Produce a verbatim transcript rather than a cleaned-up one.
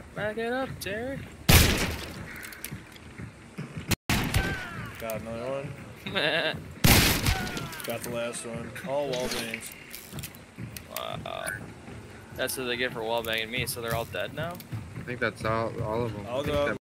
Back it up, Terry. Got another one. Got the last one. All wall bangs. Wow. That's what they get for wall banging me, so they're all dead now? I think that's all, all of them. I'll I think go. that